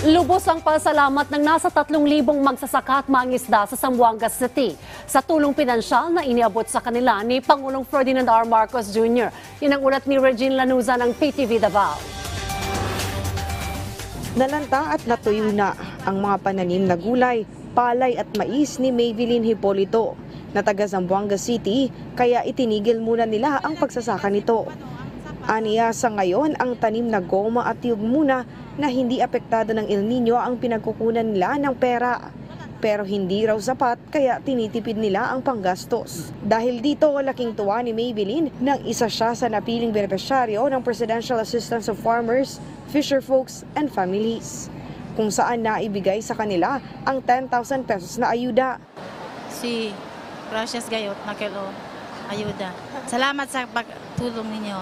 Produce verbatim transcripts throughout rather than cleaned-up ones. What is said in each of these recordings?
Lubos ang pasalamat ng nasa tatlong libong magsasaka at mangisda sa Zamboanga City sa tulong pinansyal na iniabot sa kanila ni Pangulong Ferdinand R. Marcos Junior Yan ang ulat ni Regine Lanuza ng P T V Davao. Nalanta at natuyo na ang mga pananim na gulay, palay at mais ni Maybelline Hipolito na taga Zamboanga City, kaya itinigil muna nila ang pagsasaka nito. Aniya sa ngayon ang tanim na goma at tiyog muna na hindi apektado ng El Nino ang pinagkukunan nila ng pera. Pero hindi raw sapat kaya tinitipid nila ang panggastos. Dahil dito laking tuwa ni Maybelline nang isa siya sa napiling benepisyaryo ng Presidential Assistance of Farmers, Fisherfolks and Families, kung saan naibigay sa kanila ang ten thousand pesos na ayuda. Si Gracias Gayot na kilo ayuda. Salamat sa pagtulong ninyo.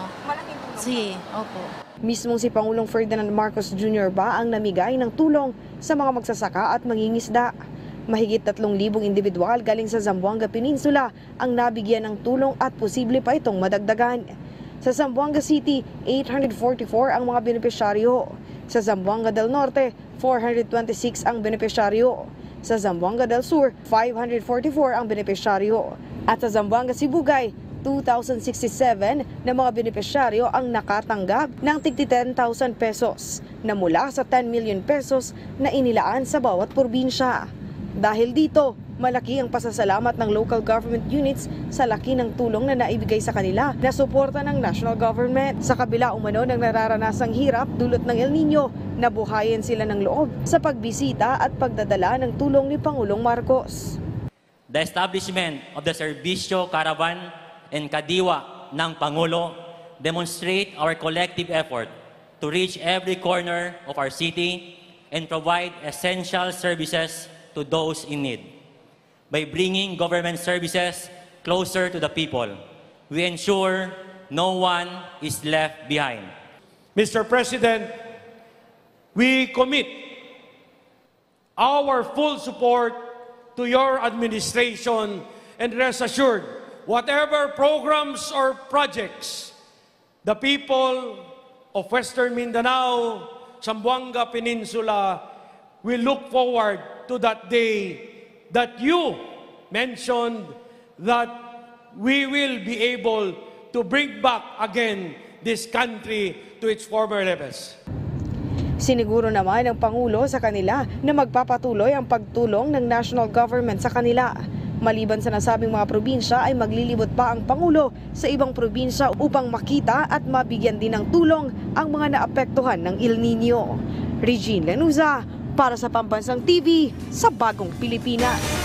Si, opo. Mismong si Pangulong Ferdinand Marcos Junior ba ang namigay ng tulong sa mga magsasaka at mangingisda. Mahigit tatlong libong individual galing sa Zamboanga Peninsula ang nabigyan ng tulong at posible pa itong madagdagan. Sa Zamboanga City, eight hundred forty-four ang mga benepisyaryo. Sa Zamboanga del Norte, four hundred twenty-six ang benepisyaryo. Sa Zamboanga del Sur, five hundred forty-four ang benepisyaryo. At sa Zamboanga Sibugay, two thousand sixty-seven na mga benepisyaryo ang nakatanggap ng tigti ten thousand pesos na mula sa ten million pesos na inilaan sa bawat probinsya. Dahil dito, malaki ang pasasalamat ng local government units sa laki ng tulong na naibigay sa kanila na suporta ng national government. Sa kabila umano ng nararanasang hirap dulot ng El Nino, nabuhayan sila ng loob sa pagbisita at pagdadala ng tulong ni Pangulong Marcos. The establishment of the Servicio Caravan and Kadiwa ng Pangulo demonstrate our collective effort to reach every corner of our city and provide essential services to those in need. By bringing government services closer to the people, we ensure no one is left behind. Mister President, we commit our full support to your administration and rest assured, whatever programs or projects the people of Western Mindanao, Zamboanga Peninsula will look forward to that day that you mentioned, that we will be able to bring back again this country to its former levels. Siniguro naman ng Pangulo sa kanila na magpapatuloy ang pagtulong ng national government sa kanila. Maliban sa nasabing mga probinsya ay maglilibot pa ang Pangulo sa ibang probinsya upang makita at mabigyan din ng tulong ang mga naapektuhan ng El Nino. Regine Lanuza para sa Pambansang T V sa Bagong Pilipinas.